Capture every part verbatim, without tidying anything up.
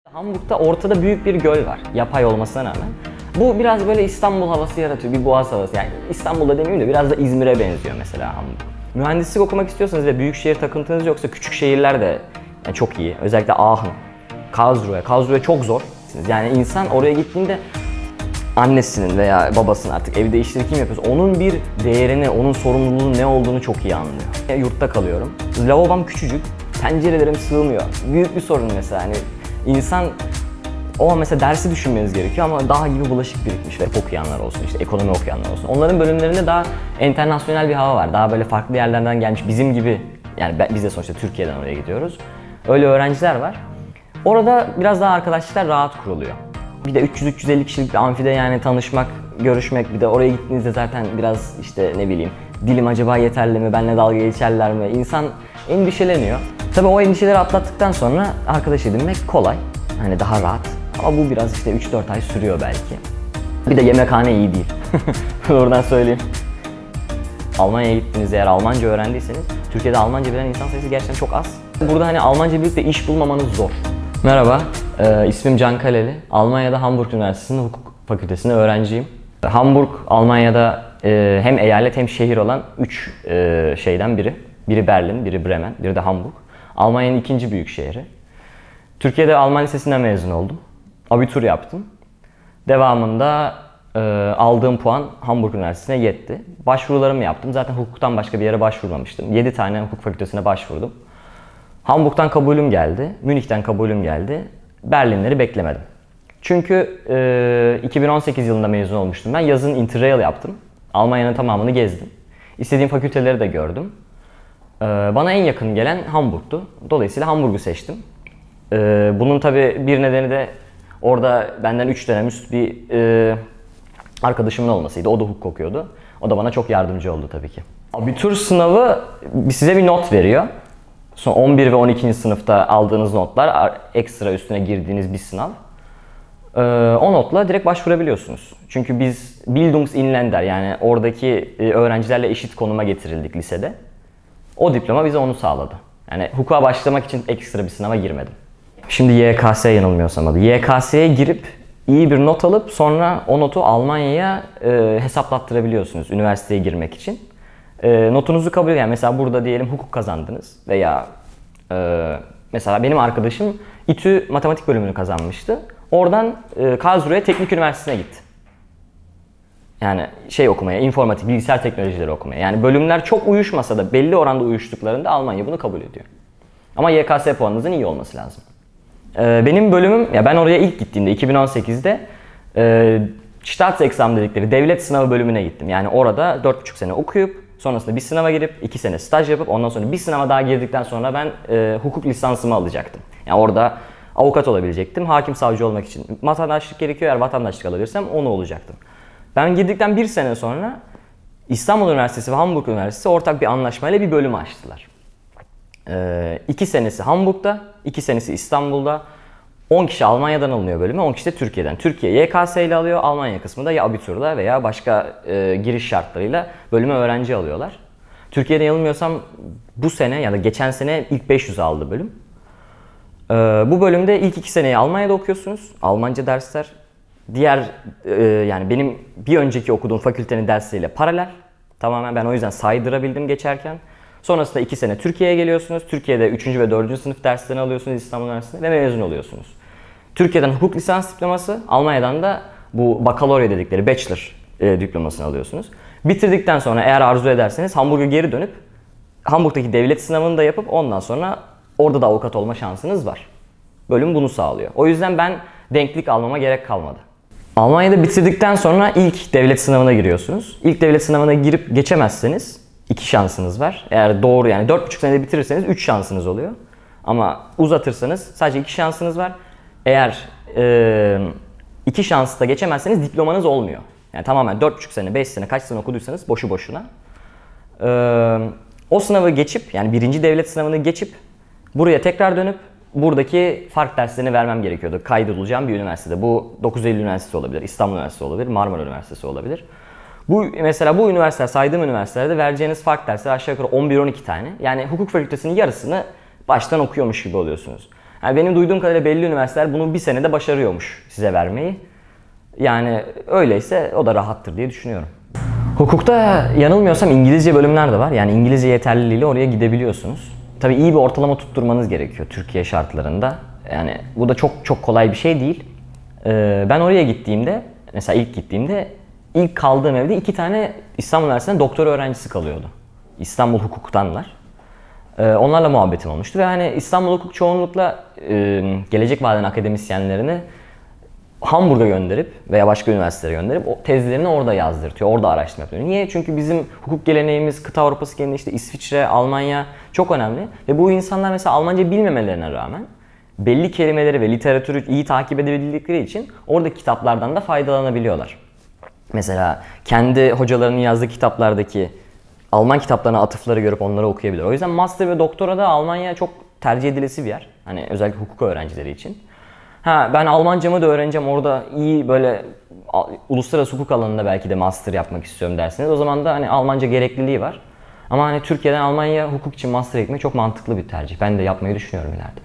Hamburg'da ortada büyük bir göl var, yapay olmasına rağmen. Bu biraz böyle İstanbul havası yaratıyor, bir boğaz havası. Yani İstanbul'da demeyeyim de biraz da İzmir'e benziyor mesela Hamburg. Mühendislik okumak istiyorsanız ve büyük şehir takıntınız yoksa küçük şehirler de yani çok iyi. Özellikle Aachen, Karlsruhe. Karlsruhe çok zor. Yani insan oraya gittiğinde annesinin veya babasının artık evde işleri kim yapıyorsa onun bir değerini, onun sorumluluğunun ne olduğunu çok iyi anlıyor. Yani yurtta kalıyorum. Lavabom küçücük, pencerelerim sığmıyor. Büyük bir sorun mesela. Hani insan o an mesela dersi düşünmeniz gerekiyor ama dağ gibi bulaşık birikmiş ve okuyanlar olsun, işte ekonomi okuyanlar olsun. Onların bölümlerinde daha internasyonel bir hava var. Daha böyle farklı yerlerden gelmiş bizim gibi, yani biz de sonuçta Türkiye'den oraya gidiyoruz. Öyle öğrenciler var. Orada biraz daha arkadaşlıklar rahat kuruluyor. Bir de üç yüz üç yüz elli kişilik bir amfide yani tanışmak, görüşmek, bir de oraya gittiğinizde zaten biraz işte ne bileyim dilim acaba yeterli mi, benimle dalga geçerler mi? İnsan endişeleniyor. Tabii o endişeleri atlattıktan sonra arkadaş edinmek kolay. Hani daha rahat. Ama bu biraz işte üç dört ay sürüyor belki. Bir de yemekhane iyi değil. Oradan söyleyeyim. Almanya'ya gittiğinizde eğer Almanca öğrendiyseniz, Türkiye'de Almanca bilen insan sayısı gerçekten çok az. Burada hani Almanca bilip de iş bulmamanız zor. Merhaba, e, ismim Can Kaleli. Almanya'da Hamburg Üniversitesi'nin hukuk fakültesinde öğrenciyim. Hamburg, Almanya'da e, hem eyalet hem şehir olan üç e, şeyden biri. Biri Berlin, biri Bremen, biri de Hamburg. Almanya'nın ikinci büyük şehri. Türkiye'de Alman Lisesi'nden mezun oldum. Abitur yaptım. Devamında e, aldığım puan Hamburg Üniversitesi'ne yetti. Başvurularımı yaptım. Zaten hukuktan başka bir yere başvurmamıştım. yedi tane hukuk fakültesine başvurdum. Hamburg'dan kabulüm geldi. Münih'ten kabulüm geldi. Berlinleri beklemedim. Çünkü e, iki bin on sekiz yılında mezun olmuştum. Ben yazın Interrail yaptım. Almanya'nın tamamını gezdim. İstediğim fakülteleri de gördüm. E, bana en yakın gelen Hamburg'tu. Dolayısıyla Hamburg'u seçtim. E, bunun tabii bir nedeni de orada benden üç dönem üst bir e, arkadaşımın olmasıydı. O da hukuk okuyordu. O da bana çok yardımcı oldu tabii ki. Abitur sınavı size bir not veriyor. Son on bir ve on ikinci sınıfta aldığınız notlar, ekstra üstüne girdiğiniz bir sınav. Ee, o notla direkt başvurabiliyorsunuz. Çünkü biz Bildungsinländer, yani oradaki öğrencilerle eşit konuma getirildik lisede. O diploma bize onu sağladı. Yani hukuka başlamak için ekstra bir sınava girmedim. Şimdi Y K S yanılmıyorsam adı. Y K S'ye girip iyi bir not alıp sonra o notu Almanya'ya e, hesaplattırabiliyorsunuz üniversiteye girmek için. E, notunuzu kabul ediyor. Yani mesela burada diyelim hukuk kazandınız veya e, mesela benim arkadaşım İTÜ matematik bölümünü kazanmıştı. Oradan e, Karlsruhe Teknik Üniversitesi'ne gitti. Yani şey okumaya, informatik, bilgisayar teknolojileri okumaya. Yani bölümler çok uyuşmasa da belli oranda uyuştuklarında Almanya bunu kabul ediyor. Ama Y K S puanınızın iyi olması lazım. E, benim bölümüm, ya ben oraya ilk gittiğimde iki bin on sekizde e, Staatsexamen dedikleri devlet sınavı bölümüne gittim. Yani orada dört buçuk sene okuyup sonrasında bir sınava girip iki sene staj yapıp ondan sonra bir sınava daha girdikten sonra ben e, hukuk lisansımı alacaktım. Yani orada avukat olabilecektim. Hakim savcı olmak için vatandaşlık gerekiyor. Eğer vatandaşlık alabilirsem onu olacaktım. Ben girdikten bir sene sonra İstanbul Üniversitesi ve Hamburg Üniversitesi ortak bir anlaşmayla bir bölüm açtılar. E, iki senesi Hamburg'da, iki senesi İstanbul'da. on kişi Almanya'dan alınıyor bölüme, on kişi de Türkiye'den. Türkiye Y K S ile alıyor, Almanya kısmı da ya abiturla veya başka e, giriş şartlarıyla bölüme öğrenci alıyorlar. Türkiye'de yanılmıyorsam bu sene ya da geçen sene ilk beş yüz aldı bölüm. E, bu bölümde ilk iki seneyi Almanya'da okuyorsunuz, Almanca dersler. Diğer e, yani benim bir önceki okuduğum fakültenin dersleriyle paralel. Tamamen ben o yüzden saydırabildim geçerken. Sonrasında iki sene Türkiye'ye geliyorsunuz. Türkiye'de üçüncü ve dördüncü sınıf derslerini alıyorsunuz İstanbul Üniversitesi'nde ve mezun oluyorsunuz. Türkiye'den hukuk lisans diploması, Almanya'dan da bu bakalorya dedikleri bachelor e, diplomasını alıyorsunuz. Bitirdikten sonra eğer arzu ederseniz Hamburg'a geri dönüp Hamburg'daki devlet sınavını da yapıp ondan sonra orada da avukat olma şansınız var. Bölüm bunu sağlıyor. O yüzden ben denklik almama gerek kalmadı. Almanya'da bitirdikten sonra ilk devlet sınavına giriyorsunuz. İlk devlet sınavına girip geçemezseniz iki şansınız var. Eğer doğru yani dört buçuk senede bitirirseniz üç şansınız oluyor. Ama uzatırsanız sadece iki şansınız var. Eğer e, iki şansı da geçemezseniz diplomanız olmuyor. Yani tamamen dört buçuk sene, beş sene kaç sene okuduysanız boşu boşuna. E, o sınavı geçip yani birinci devlet sınavını geçip buraya tekrar dönüp buradaki fark derslerini vermem gerekiyordu. Kaydolacağım bir üniversitede. Bu dokuz Eylül Üniversitesi olabilir, İstanbul Üniversitesi olabilir, Marmara Üniversitesi olabilir. Bu mesela bu üniversiteler, saydığım üniversitelerde vereceğiniz fark dersleri aşağı yukarı on bir on iki tane. Yani hukuk fakültesinin yarısını baştan okuyormuş gibi oluyorsunuz. Yani benim duyduğum kadarıyla belli üniversiteler bunu bir senede başarıyormuş size vermeyi. Yani öyleyse o da rahattır diye düşünüyorum. Hukukta yanılmıyorsam İngilizce bölümler de var. Yani İngilizce yeterliliğiyle oraya gidebiliyorsunuz. Tabii iyi bir ortalama tutturmanız gerekiyor Türkiye şartlarında. Yani bu da çok çok kolay bir şey değil. Ee, ben oraya gittiğimde, mesela ilk gittiğimde ilk kaldığım evde iki tane İstanbul Üniversitesi'nden doktora öğrencisi kalıyordu. İstanbul Hukuk'tanlar. Ee, onlarla muhabbetim olmuştu ve hani İstanbul Hukuk çoğunlukla e, gelecek vaden akademisyenlerini Hamburg'a gönderip veya başka üniversitelere gönderip o tezlerini orada yazdırtıyor, orada araştırma yapıyor. Niye? Çünkü bizim hukuk geleneğimiz kıta Avrupası genelinde işte İsviçre, Almanya çok önemli ve bu insanlar mesela Almanca bilmemelerine rağmen belli kelimeleri ve literatürü iyi takip edebildikleri için orada kitaplardan da faydalanabiliyorlar. Mesela kendi hocalarının yazdığı kitaplardaki Alman kitaplarına atıfları görüp onları okuyabilir. O yüzden master ve doktora da Almanya çok tercih edilesi bir yer. Hani özellikle hukuk öğrencileri için. Ha, ben Almancamı da öğreneceğim, orada iyi böyle uluslararası hukuk alanında belki de master yapmak istiyorum derseniz o zaman da hani Almanca gerekliliği var. Ama hani Türkiye'den Almanya hukuk için master gitmek çok mantıklı bir tercih. Ben de yapmayı düşünüyorum ileride.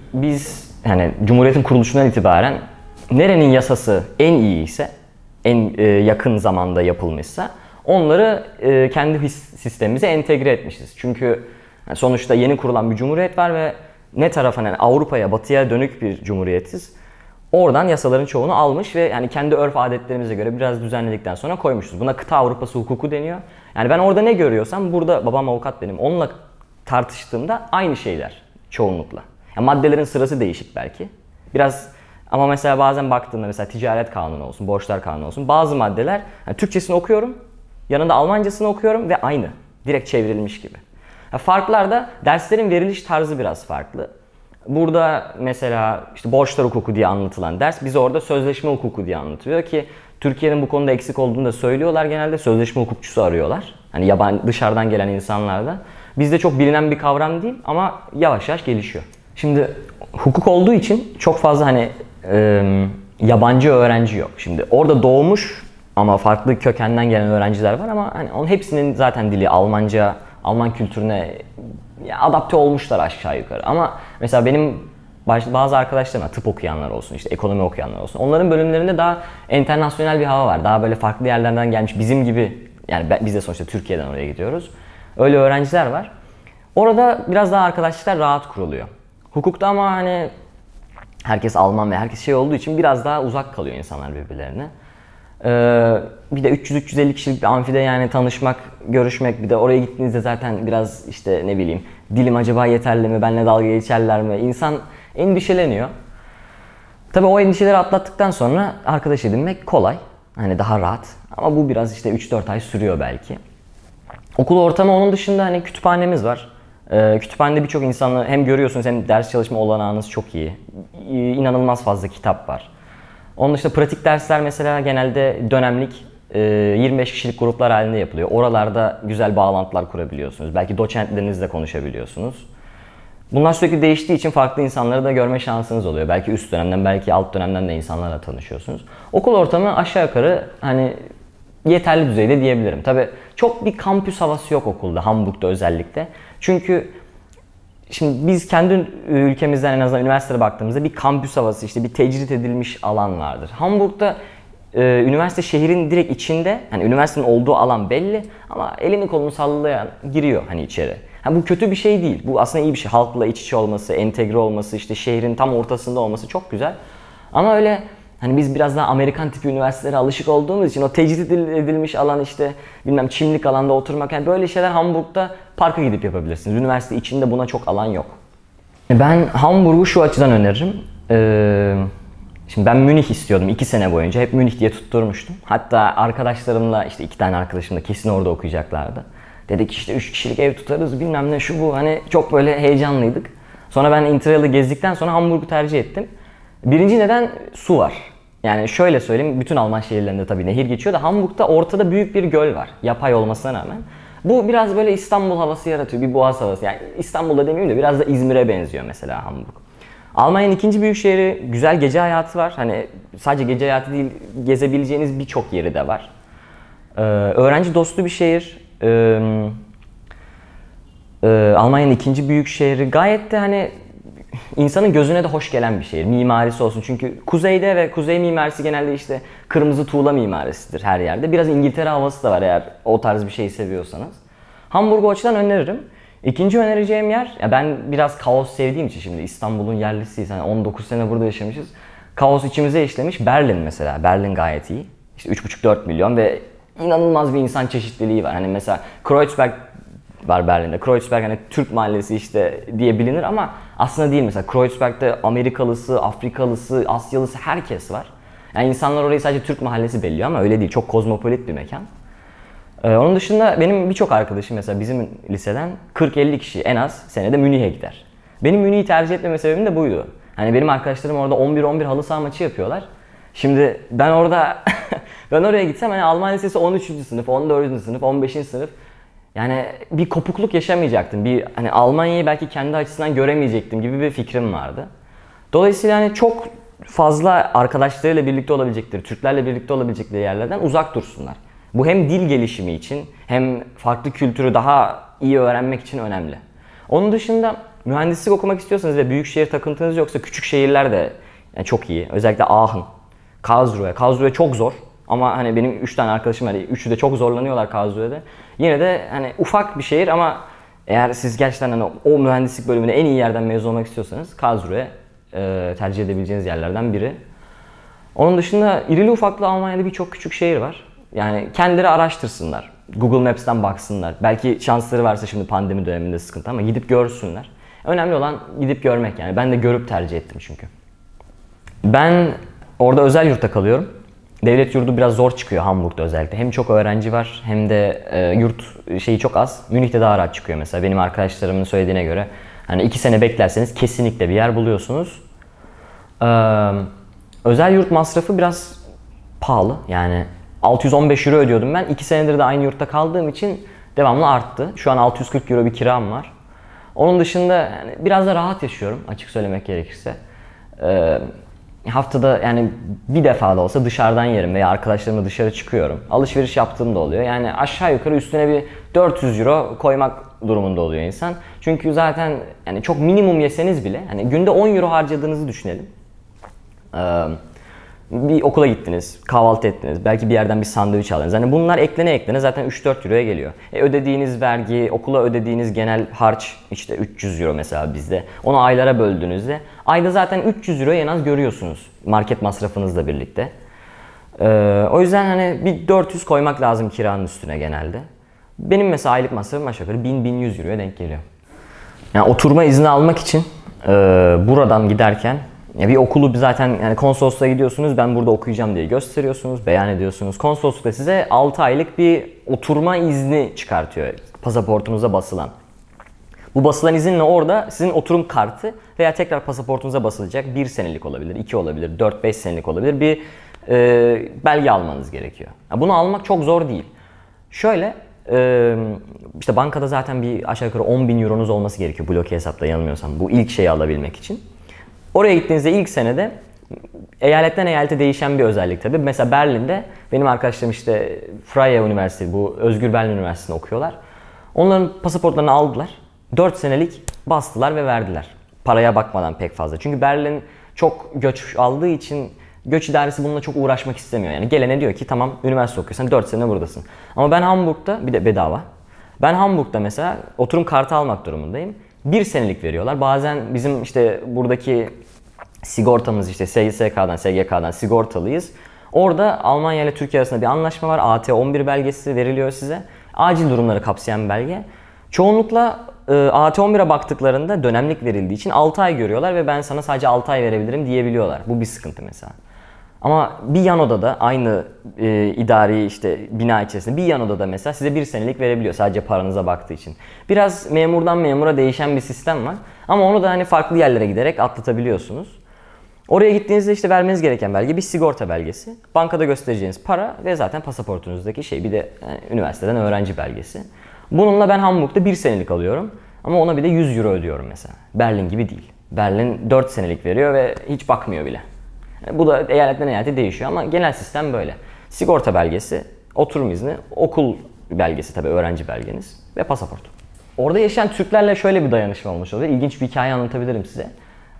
Biz hani Cumhuriyet'in kuruluşundan itibaren nerenin yasası en iyi ise, en e, yakın zamanda yapılmışsa onları e, kendi sistemimize entegre etmişiz. Çünkü yani sonuçta yeni kurulan bir cumhuriyet var ve ne tarafa yani Avrupa'ya, batıya dönük bir cumhuriyetiz. Oradan yasaların çoğunu almış ve yani kendi örf adetlerimize göre biraz düzenledikten sonra koymuşuz. Buna kıta Avrupası hukuku deniyor. Yani ben orada ne görüyorsam burada babam avukat benim. Onunla tartıştığımda aynı şeyler çoğunlukla. Yani maddelerin sırası değişik belki. Biraz ama mesela bazen baktığımda mesela ticaret kanunu olsun, borçlar kanunu olsun bazı maddeler yani Türkçesini okuyorum, yanında Almancasını okuyorum ve aynı. Direkt çevrilmiş gibi. Farklar da derslerin veriliş tarzı biraz farklı. Burada mesela işte borçlar hukuku diye anlatılan ders bize orada sözleşme hukuku diye anlatılıyor ki Türkiye'nin bu konuda eksik olduğunu da söylüyorlar, genelde sözleşme hukukçusu arıyorlar. Hani yabancı dışarıdan gelen insanlar da. Bizde çok bilinen bir kavram değil ama yavaş yavaş gelişiyor. Şimdi hukuk olduğu için çok fazla hani e, yabancı öğrenci yok. Şimdi orada doğmuş ama farklı kökenden gelen öğrenciler var ama hani onun hepsinin zaten dili Almanca, Alman kültürüne adapte olmuşlar aşağı yukarı. Ama mesela benim bazı arkadaşlarım, tıp okuyanlar olsun, işte ekonomi okuyanlar olsun. Onların bölümlerinde daha internasyonel bir hava var. Daha böyle farklı yerlerden gelmiş bizim gibi, yani biz de sonuçta Türkiye'den oraya gidiyoruz. Öyle öğrenciler var. Orada biraz daha arkadaşlıklar rahat kuruluyor. Hukukta ama hani herkes Alman ve herkes şey olduğu için biraz daha uzak kalıyor insanlar birbirlerine. Ee, bir de üç yüz üç yüz elli kişilik bir amfide yani tanışmak, görüşmek, bir de oraya gittiğinizde zaten biraz işte ne bileyim dilim acaba yeterli mi, benimle dalga geçerler mi? İnsan endişeleniyor. Tabii o endişeleri atlattıktan sonra arkadaş edinmek kolay. Hani daha rahat. Ama bu biraz işte üç dört ay sürüyor belki. Okul ortamı onun dışında hani kütüphanemiz var. Ee, kütüphanede birçok insanla hem görüyorsunuz hem ders çalışma olanağınız çok iyi. İnanılmaz fazla kitap var. Onun dışında pratik dersler mesela genelde dönemlik yirmi beş kişilik gruplar halinde yapılıyor. Oralarda güzel bağlantılar kurabiliyorsunuz. Belki doçentlerinizle konuşabiliyorsunuz. Bunlar sürekli değiştiği için farklı insanları da görme şansınız oluyor. Belki üst dönemden, belki alt dönemden de insanlarla tanışıyorsunuz. Okul ortamı aşağı yukarı hani yeterli düzeyde diyebilirim. Tabii çok bir kampüs havası yok okulda, Hamburg'da özellikle. Çünkü şimdi biz kendi ülkemizden en azından üniversitede baktığımızda bir kampüs havası, işte bir tecrit edilmiş alan vardır. Hamburg'da e, üniversite şehrin direkt içinde, hani üniversitenin olduğu alan belli ama elini kolunu sallayan giriyor hani içeri. Ha, bu kötü bir şey değil. Bu aslında iyi bir şey. Halkla iç içe olması, entegre olması, işte şehrin tam ortasında olması çok güzel. Ama öyle hani biz biraz daha Amerikan tipi üniversitelere alışık olduğumuz için o tecrit edilmiş alan, işte bilmem çimlik alanda oturmak, yani böyle şeyler Hamburg'da parka gidip yapabilirsiniz. Üniversite içinde buna çok alan yok. Ben Hamburg'u şu açıdan öneririm. Ee, şimdi ben Münih istiyordum iki sene boyunca. Hep Münih diye tutturmuştum. Hatta arkadaşlarımla, işte iki tane arkadaşım da kesin orada okuyacaklardı. Dedik işte üç kişilik ev tutarız bilmem ne şu bu, hani çok böyle heyecanlıydık. Sonra ben Interrail'ı gezdikten sonra Hamburg'u tercih ettim. Birinci neden su var. Yani şöyle söyleyeyim, bütün Alman şehirlerinde tabii nehir geçiyor da Hamburg'da ortada büyük bir göl var. Yapay olmasına rağmen. Bu biraz böyle İstanbul havası yaratıyor, bir boğaz havası. Yani İstanbul'da demeyeyim de biraz da İzmir'e benziyor mesela Hamburg. Almanya'nın ikinci büyük şehri, güzel gece hayatı var. Hani sadece gece hayatı değil, gezebileceğiniz birçok yeri de var. Ee, öğrenci dostu bir şehir. Ee, e, Almanya'nın ikinci büyük şehri. Gayet de hani insanın gözüne de hoş gelen bir şehir. Mimarisi olsun. Çünkü kuzeyde ve kuzey mimarisi genelde işte kırmızı tuğla mimarisidir her yerde. Biraz İngiltere havası da var eğer o tarz bir şeyi seviyorsanız. Hamburg'u o açıdan öneririm. İkinci önereceğim yer, ya ben biraz kaos sevdiğim için şimdi İstanbul'un yerlisiyiz. Hani on dokuz sene burada yaşamışız. Kaos içimize işlemiş. Berlin mesela. Berlin gayet iyi. İşte üç buçuk dört milyon ve inanılmaz bir insan çeşitliliği var. Hani mesela Kreuzberg var Berlin'de. Kreuzberg hani Türk mahallesi işte diye bilinir ama aslında değil mesela. Kreuzberg'de Amerikalısı, Afrikalısı, Asyalısı herkes var. Yani insanlar orayı sadece Türk mahallesi belliyor ama öyle değil. Çok kozmopolit bir mekan. Ee, onun dışında benim birçok arkadaşım mesela bizim liseden kırk elli kişi en az senede Münih'e gider. Benim Münih'i tercih etmeme sebebim de buydu. Hani benim arkadaşlarım orada on bir on bir halı saha maçı yapıyorlar. Şimdi ben orada ben oraya gitsem hani Alman lisesi on üçüncü sınıf, on dördüncü sınıf, on beşinci sınıf yani bir kopukluk yaşamayacaktım. Bir hani Almanya'yı belki kendi açısından göremeyecektim gibi bir fikrim vardı. Dolayısıyla hani çok fazla arkadaşlarıyla birlikte olabilecekleri, Türklerle birlikte olabilecekleri yerlerden uzak dursunlar. Bu hem dil gelişimi için hem farklı kültürü daha iyi öğrenmek için önemli. Onun dışında mühendislik okumak istiyorsanız ve büyük şehir takıntınız yoksa küçük şehirler de yani çok iyi. Özellikle Aachen, Karlsruhe. Karlsruhe çok zor ama hani benim üç tane arkadaşım var. Üçü de çok zorlanıyorlar Karlsruhe'de. Yine de hani ufak bir şehir ama eğer siz gerçekten hani o mühendislik bölümüne en iyi yerden mezun olmak istiyorsanız Karlsruhe e, tercih edebileceğiniz yerlerden biri. Onun dışında irili ufaklı Almanya'da birçok küçük şehir var. Yani kendileri araştırsınlar. Google Maps'ten baksınlar. Belki şansları varsa şimdi pandemi döneminde sıkıntı ama gidip görsünler. Önemli olan gidip görmek yani. Ben de görüp tercih ettim çünkü. Ben orada özel yurtta kalıyorum. Devlet yurdu biraz zor çıkıyor Hamburg'da özellikle. Hem çok öğrenci var hem de e, yurt şeyi çok az. Münih'te daha rahat çıkıyor mesela. Benim arkadaşlarımın söylediğine göre hani iki sene beklerseniz kesinlikle bir yer buluyorsunuz. Ee, özel yurt masrafı biraz pahalı. Yani altı yüz on beş euro ödüyordum ben. iki senedir de aynı yurtta kaldığım için devamlı arttı. Şu an altı yüz kırk euro bir kiram var. Onun dışında yani biraz da rahat yaşıyorum açık söylemek gerekirse. Ee, haftada yani bir defa da olsa dışarıdan yerim veya arkadaşlarımla dışarı çıkıyorum. Alışveriş yaptığım da oluyor. Yani aşağı yukarı üstüne bir dört yüz euro koymak durumunda oluyor insan. Çünkü zaten yani çok minimum yeseniz bile hani günde on euro harcadığınızı düşünelim. Ee, bir okula gittiniz, kahvaltı ettiniz, belki bir yerden bir sandviç aldınız. Hani bunlar eklene eklene zaten üç dört euroya geliyor. E ödediğiniz vergi, okula ödediğiniz genel harç işte üç yüz euro mesela bizde. Onu aylara böldüğünüzde ayda zaten üç yüz euro en az görüyorsunuz market masrafınızla birlikte. Ee, o yüzden hani bir dört yüz koymak lazım kiranın üstüne genelde. Benim mesela aylık masrafım aşağı yukarı bin bin yüz euroya denk geliyor. Yani oturma izni almak için e, buradan giderken ya bir okulu zaten yani konsolosluğa gidiyorsunuz, ben burada okuyacağım diye gösteriyorsunuz, beyan ediyorsunuz. Konsolosluk da size altı aylık bir oturma izni çıkartıyor pasaportunuza basılan. Bu basılan izinle orada sizin oturum kartı veya tekrar pasaportunuza basılacak bir senelik olabilir, iki olabilir, dört beş senelik olabilir bir e, belge almanız gerekiyor. Yani bunu almak çok zor değil. Şöyle e, işte bankada zaten bir aşağı yukarı on bin euronuz olması gerekiyor bloke hesapta yanılmıyorsam bu ilk şeyi alabilmek için. Oraya gittiğinizde ilk senede eyaletten eyalete değişen bir özellik tabii. Mesela Berlin'de benim arkadaşlarım işte Freie Üniversitesi, bu Özgür Berlin Üniversitesi'nde okuyorlar. Onların pasaportlarını aldılar. dört senelik bastılar ve verdiler. Paraya bakmadan pek fazla. Çünkü Berlin çok göç aldığı için göç idaresi bununla çok uğraşmak istemiyor. Yani gelene diyor ki tamam üniversite okuyorsan dört sene buradasın. Ama ben Hamburg'da bir de bedava. Ben Hamburg'da mesela oturum kartı almak durumundayım. Bir senelik veriyorlar. Bazen bizim işte buradaki sigortamız işte S S K'dan, S G K'dan sigortalıyız. Orada Almanya ile Türkiye arasında bir anlaşma var. A T on bir belgesi veriliyor size. Acil durumları kapsayan bir belge. Çoğunlukla e, A T on bire baktıklarında dönemlik verildiği için altı ay görüyorlar ve ben sana sadece altı ay verebilirim diyebiliyorlar. Bu bir sıkıntı mesela. Ama bir yan odada aynı e, idari işte bina içerisinde bir yan odada mesela size bir senelik verebiliyor sadece paranıza baktığı için. Biraz memurdan memura değişen bir sistem var. Ama onu da hani farklı yerlere giderek atlatabiliyorsunuz. Oraya gittiğinizde işte vermeniz gereken belge bir sigorta belgesi. Bankada göstereceğiniz para ve zaten pasaportunuzdaki şey bir de yani, üniversiteden öğrenci belgesi. Bununla ben Hamburg'da bir senelik alıyorum. Ama ona bir de yüz euro ödüyorum mesela. Berlin gibi değil. Berlin dört senelik veriyor ve hiç bakmıyor bile. Yani bu da eyaletten eyalete değişiyor ama genel sistem böyle. Sigorta belgesi, oturum izni, okul belgesi tabii öğrenci belgeniz ve pasaport. Orada yaşayan Türklerle şöyle bir dayanışma olmuş oluyor. İlginç bir hikaye anlatabilirim size.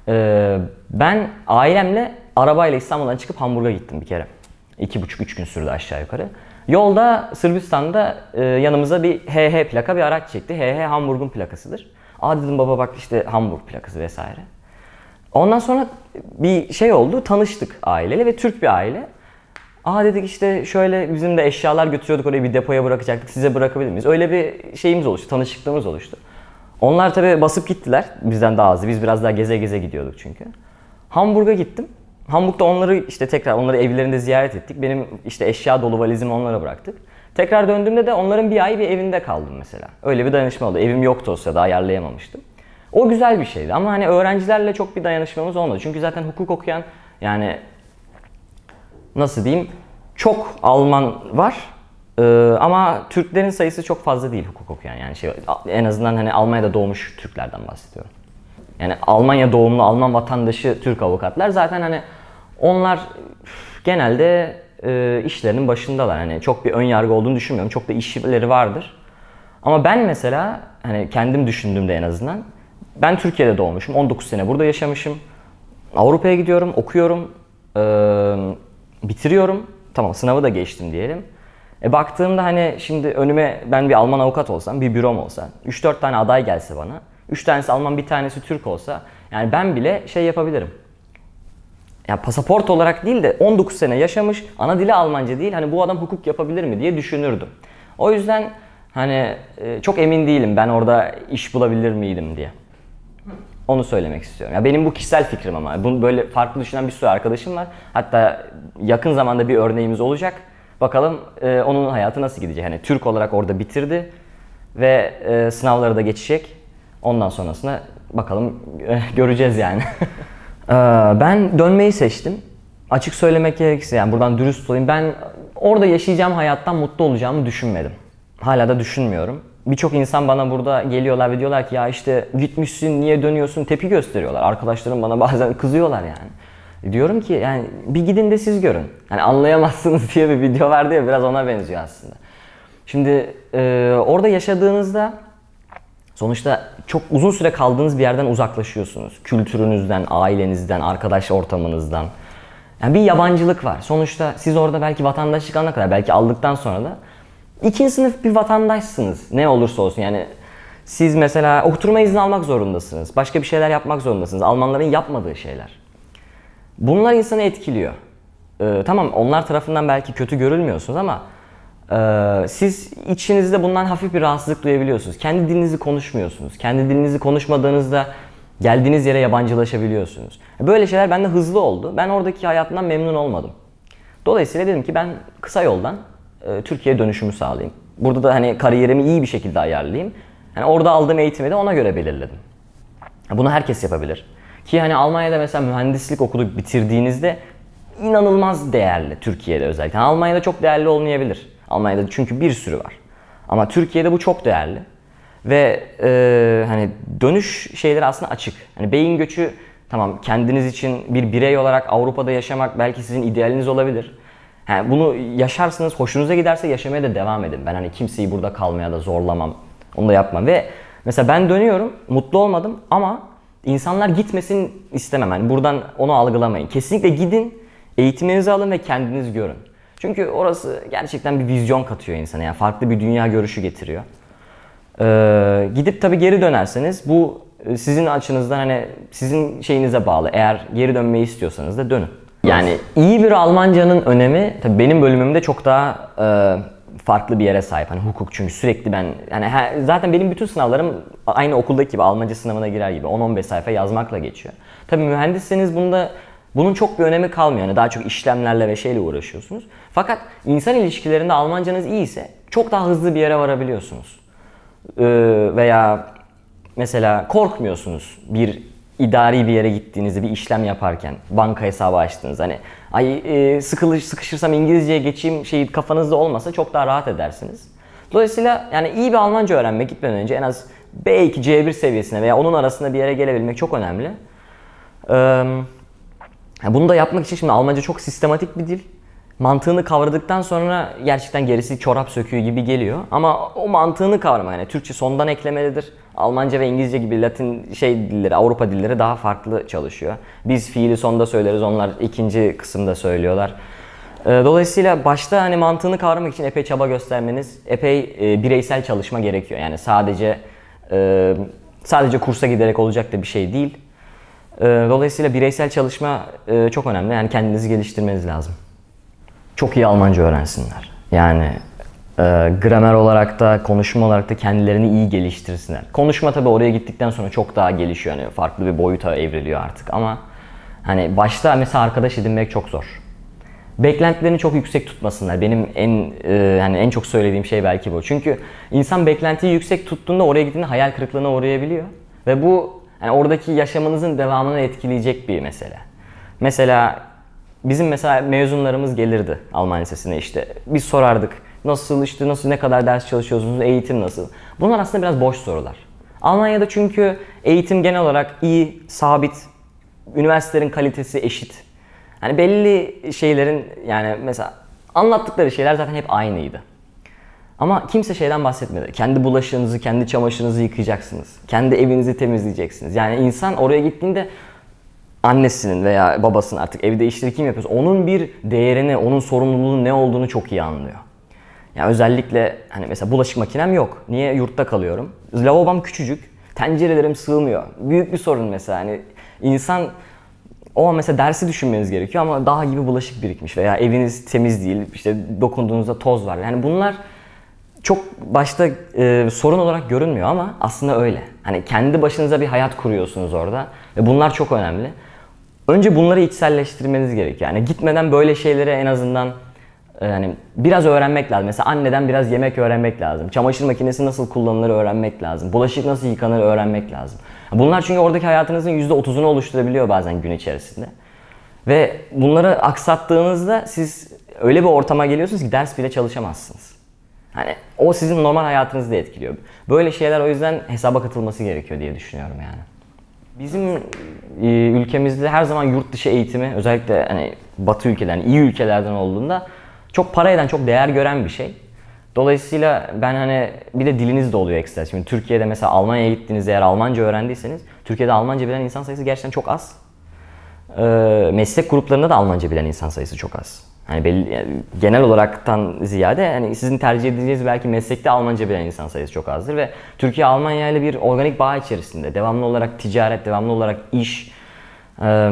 Ee, ben ailemle arabayla İstanbul'dan çıkıp Hamburg'a gittim bir kere. İki buçuk üç gün sürdü aşağı yukarı. Yolda Sırbistan'da e, yanımıza bir H H plaka bir araç çekti. H H Hamburg'un plakasıdır. Aa dedim baba bak işte Hamburg plakası vesaire. Ondan sonra bir şey oldu, tanıştık aileyle ve Türk bir aile. Aa dedik işte şöyle bizim de eşyalar götürüyorduk oraya bir depoya bırakacaktık, size bırakabilir miyiz? Öyle bir şeyimiz oluştu, tanışıklığımız oluştu. Onlar tabii basıp gittiler bizden daha hızlı, biz biraz daha geze geze gidiyorduk çünkü. Hamburg'a gittim. Hamburg'da onları işte tekrar onları evlerinde ziyaret ettik. Benim işte eşya dolu valizimi onlara bıraktık. Tekrar döndüğümde de onların bir ay bir evinde kaldım mesela. Öyle bir dayanışma oldu. Evim yoktu o sırada, ayarlayamamıştım. O güzel bir şeydi ama hani öğrencilerle çok bir dayanışmamız olmadı. Çünkü zaten hukuk okuyan yani nasıl diyeyim çok Alman var ee, ama Türklerin sayısı çok fazla değil hukuk okuyan yani şey en azından hani Almanya'da doğmuş Türklerden bahsediyorum. Yani Almanya doğumlu Alman vatandaşı Türk avukatlar zaten hani onlar genelde e, işlerinin başındalar. Hani çok bir ön yargı olduğunu düşünmüyorum. Çok da işleri vardır. Ama ben mesela hani kendim düşündüğümde en azından ben Türkiye'de doğmuşum. on dokuz sene burada yaşamışım. Avrupa'ya gidiyorum, okuyorum, e, bitiriyorum. Tamam sınavı da geçtim diyelim. E baktığımda hani şimdi önüme ben bir Alman avukat olsam, bir bürom olsa, üç dört tane aday gelse bana, üç tanesi Alman, bir tanesi Türk olsa yani ben bile şey yapabilirim. Yani pasaport olarak değil de on dokuz sene yaşamış, ana dili Almanca değil, hani bu adam hukuk yapabilir mi diye düşünürdüm. O yüzden hani çok emin değilim ben orada iş bulabilir miydim diye. Onu söylemek istiyorum. Ya benim bu kişisel fikrim ama. Bunu böyle farklı düşünen bir sürü arkadaşım var. Hatta yakın zamanda bir örneğimiz olacak. Bakalım e, onun hayatı nasıl gidecek. Hani Türk olarak orada bitirdi ve e, sınavları da geçecek. Ondan sonrasına bakalım e, göreceğiz yani. e, ben dönmeyi seçtim. Açık söylemek gerekirse yani buradan dürüst olayım. Ben orada yaşayacağım hayattan mutlu olacağımı düşünmedim. Hala da düşünmüyorum. Birçok insan bana burada geliyorlar ve diyorlar ki ya işte gitmişsin niye dönüyorsun tepki gösteriyorlar. Arkadaşlarım bana bazen kızıyorlar yani. Diyorum ki yani bir gidin de siz görün. Hani anlayamazsınız diye bir video vardı ya biraz ona benziyor aslında. Şimdi e, orada yaşadığınızda sonuçta çok uzun süre kaldığınız bir yerden uzaklaşıyorsunuz. Kültürünüzden, ailenizden, arkadaş ortamınızdan. Yani bir yabancılık var. Sonuçta siz orada belki vatandaşlık alana kadar belki aldıktan sonra da İkinci sınıf bir vatandaşsınız ne olursa olsun yani siz mesela oturma izni almak zorundasınız, başka bir şeyler yapmak zorundasınız, Almanların yapmadığı şeyler. Bunlar insanı etkiliyor. Ee, tamam onlar tarafından belki kötü görülmüyorsunuz ama e, siz içinizde bundan hafif bir rahatsızlık duyabiliyorsunuz. Kendi dilinizi konuşmuyorsunuz, kendi dilinizi konuşmadığınızda geldiğiniz yere yabancılaşabiliyorsunuz. Böyle şeyler bende hızlı oldu, ben oradaki hayatımdan memnun olmadım. Dolayısıyla dedim ki ben kısa yoldan Türkiye'ye dönüşümü sağlayayım. Burada da hani kariyerimi iyi bir şekilde ayarlayayım. Yani orada aldığım eğitimi de ona göre belirledim. Bunu herkes yapabilir. Ki hani Almanya'da mesela mühendislik okulu bitirdiğinizde inanılmaz değerli Türkiye'de özellikle. Yani Almanya'da çok değerli olmayabilir. Almanya'da çünkü bir sürü var. Ama Türkiye'de bu çok değerli. Ve e, hani dönüş şeyleri aslında açık. Hani beyin göçü tamam kendiniz için bir birey olarak Avrupa'da yaşamak belki sizin idealiniz olabilir. Yani bunu yaşarsınız, hoşunuza giderse yaşamaya da devam edin. Ben hani kimseyi burada kalmaya da zorlamam, onu da yapmam. Ve mesela ben dönüyorum, mutlu olmadım ama insanlar gitmesin istemem. Yani buradan onu algılamayın. Kesinlikle gidin, eğitiminizi alın ve kendiniz görün. Çünkü orası gerçekten bir vizyon katıyor insana. Yani farklı bir dünya görüşü getiriyor. Ee, gidip tabii geri dönerseniz bu sizin açınızdan hani sizin şeyinize bağlı. Eğer geri dönmeyi istiyorsanız da dönün. Yani iyi bir Almancanın önemi tabii benim bölümümde çok daha e, farklı bir yere sahip. Hani hukuk çünkü sürekli ben yani her, zaten benim bütün sınavlarım aynı okuldaki gibi Almanca sınavına girer gibi on on beş sayfa yazmakla geçiyor. Tabii mühendisseniz bunda bunun çok bir önemi kalmıyor. Yani daha çok işlemlerle ve şeyle uğraşıyorsunuz. Fakat insan ilişkilerinde Almancanız iyiyse çok daha hızlı bir yere varabiliyorsunuz. Ee, veya mesela korkmuyorsunuz bir idari bir yere gittiğinizde bir işlem yaparken, banka hesabı açtığınız hani ay e, sıkılış, sıkışırsam İngilizceye geçeyim şeyi kafanızda olmasa çok daha rahat edersiniz. Dolayısıyla yani iyi bir Almanca öğrenmek gitmeden önce en az B iki C bir seviyesine veya onun arasında bir yere gelebilmek çok önemli. Ee, bunu da yapmak için şimdi Almanca çok sistematik bir dil. Mantığını kavradıktan sonra gerçekten gerisi çorap söküğü gibi geliyor. Ama o mantığını kavrama yani Türkçe sondan eklemelidir. Almanca ve İngilizce gibi Latin şey dilleri, Avrupa dilleri daha farklı çalışıyor. Biz fiili sonda söyleriz, onlar ikinci kısımda söylüyorlar. Dolayısıyla başta hani mantığını kavramak için epey çaba göstermeniz, epey e, bireysel çalışma gerekiyor. Yani sadece e, sadece kursa giderek olacak da bir şey değil. E, dolayısıyla bireysel çalışma e, çok önemli. Yani kendinizi geliştirmeniz lazım. Çok iyi Almanca öğrensinler. Yani e, gramer olarak da, konuşma olarak da kendilerini iyi geliştirsinler. Konuşma tabii oraya gittikten sonra çok daha gelişiyor. Yani farklı bir boyuta evriliyor artık ama hani başta mesela arkadaş edinmek çok zor. Beklentilerini çok yüksek tutmasınlar. Benim en e, yani en çok söylediğim şey belki bu. Çünkü insan beklentiyi yüksek tuttuğunda oraya gittiğinde hayal kırıklığına uğrayabiliyor. Ve bu yani oradaki yaşamınızın devamını etkileyecek bir mesele. Mesela bizim mesela mezunlarımız gelirdi Alman lisesine işte. Biz sorardık. Nasıl işte nasıl ne kadar ders çalışıyorsunuz? Eğitim nasıl? Bunlar aslında biraz boş sorular. Almanya'da çünkü eğitim genel olarak iyi, sabit, üniversitelerin kalitesi eşit. Hani belli şeylerin yani mesela anlattıkları şeyler zaten hep aynıydı. Ama kimse şeyden bahsetmedi. Kendi bulaşığınızı, kendi çamaşırınızı yıkayacaksınız. Kendi evinizi temizleyeceksiniz. Yani insan oraya gittiğinde annesinin veya babasının artık evde işleri kim yapıyorsa onun bir değerini, onun sorumluluğunun ne olduğunu çok iyi anlıyor. Yani özellikle hani mesela bulaşık makinem yok. Niye? Yurtta kalıyorum. Lavabom küçücük. Tencerelerim sığmıyor. Büyük bir sorun mesela. Hani insan o an mesela dersi düşünmeniz gerekiyor ama dağ gibi bulaşık birikmiş veya eviniz temiz değil, işte dokunduğunuzda toz var. Yani bunlar çok başta e, sorun olarak görünmüyor ama aslında öyle. Hani kendi başınıza bir hayat kuruyorsunuz orada ve bunlar çok önemli. Önce bunları içselleştirmeniz gerekiyor. Yani gitmeden böyle şeylere en azından yani biraz öğrenmek lazım. Mesela anneden biraz yemek öğrenmek lazım. Çamaşır makinesi nasıl kullanılır öğrenmek lazım. Bulaşık nasıl yıkanır öğrenmek lazım. Bunlar çünkü oradaki hayatınızın yüzde otuzunu oluşturabiliyor bazen gün içerisinde. Ve bunları aksattığınızda siz öyle bir ortama geliyorsunuz ki ders bile çalışamazsınız. Hani o sizin normal hayatınızı da etkiliyor. Böyle şeyler o yüzden hesaba katılması gerekiyor diye düşünüyorum yani. Bizim ülkemizde her zaman yurt dışı eğitimi özellikle hani Batı ülkelerden, iyi ülkelerden olduğunda çok para eden, çok değer gören bir şey. Dolayısıyla ben hani bir de diliniz de oluyor ekstra. Şimdi Türkiye'de mesela Almanya'ya gittiğinizde eğer Almanca öğrendiyseniz Türkiye'de Almanca bilen insan sayısı gerçekten çok az. Ee, meslek gruplarında da Almanca bilen insan sayısı çok az. Hani belli, yani genel olaraktan ziyade yani sizin tercih edeceğiniz belki meslekte Almanca bilen insan sayısı çok azdır ve Türkiye Almanya ile bir organik bağ içerisinde. Devamlı olarak ticaret, devamlı olarak iş, e,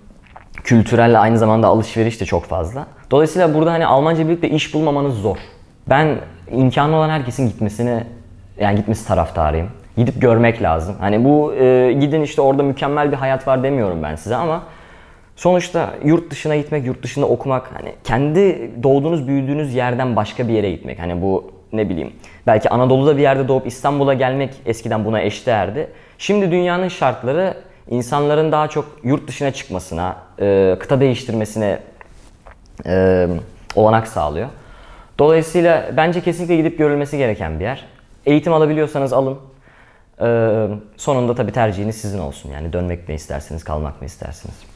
kültürel aynı zamanda alışveriş de çok fazla. Dolayısıyla burada hani Almanca bilip de iş bulmamanız zor. Ben imkanı olan herkesin gitmesini yani gitmesi taraftarıyım. Gidip görmek lazım. Hani bu e, gidin işte orada mükemmel bir hayat var demiyorum ben size ama sonuçta yurt dışına gitmek, yurt dışında okumak, hani kendi doğduğunuz, büyüdüğünüz yerden başka bir yere gitmek. Hani bu ne bileyim, belki Anadolu'da bir yerde doğup İstanbul'a gelmek eskiden buna eşdeğerdi. Şimdi dünyanın şartları insanların daha çok yurt dışına çıkmasına, e, kıta değiştirmesine e, olanak sağlıyor. Dolayısıyla bence kesinlikle gidip görülmesi gereken bir yer. Eğitim alabiliyorsanız alın. E, sonunda tabii tercihiniz sizin olsun. Yani dönmek mi istersiniz, kalmak mı istersiniz?